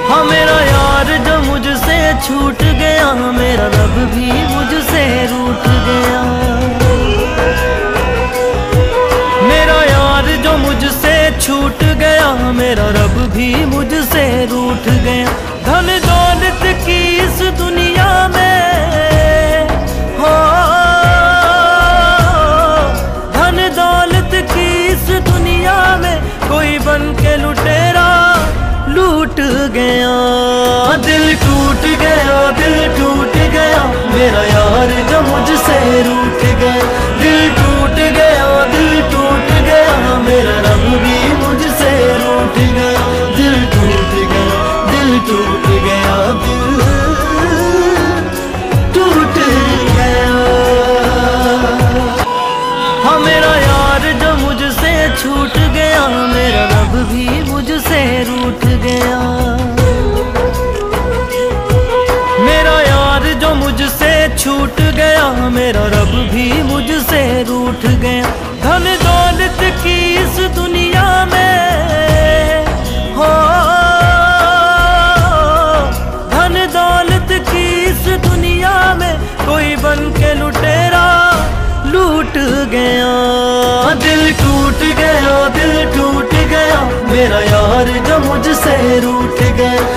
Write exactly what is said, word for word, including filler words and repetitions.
हाँ मेरा यार जो मुझसे छूट गया, मेरा रब भी मुझसे रूठ गया। मेरा यार जो मुझसे छूट गया, मेरा रब भी मुझसे रूठ गया। धन दौलत की इस दुनिया में हो, धन दौलत की इस दुनिया में कोई बन के लुटेरा लूट गया। दिल टूट गया, दिल टूट गया, मेरा यार जो मुझसे रूठ गया। दिल टूट गया, दिल टूट गया, मेरा रब भी मुझसे रूठ गया। दिल टूट गया, दिल टूट गया, दिल टूट गया। हाँ मेरा यार जो मुझसे छूट गया, मेरा रब भी मुझसे रूठ गया। मेरा यार जो मुझसे छूट गया, मेरा रब भी मुझसे रूठ गया। धन दौलत की इस दुनिया में हो, धन दौलत की इस दुनिया में कोई बन के लुटेरा लूट गया। दिल टूट गया, दिल टूट गया, मेरा यार जो मुझसे रूठ गया।